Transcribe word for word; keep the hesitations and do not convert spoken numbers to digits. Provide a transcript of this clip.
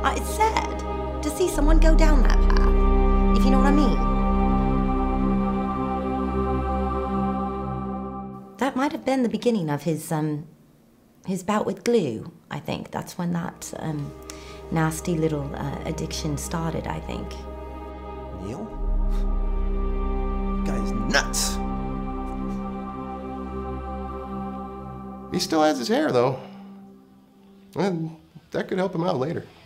Uh, it's sad to see someone go down that path, if you know what I mean. That might have been the beginning of his, um, his bout with glue, I think. That's when that um, nasty little uh, addiction started, I think. Neil? Guy's nuts. He still has his hair, though. And that could help him out later.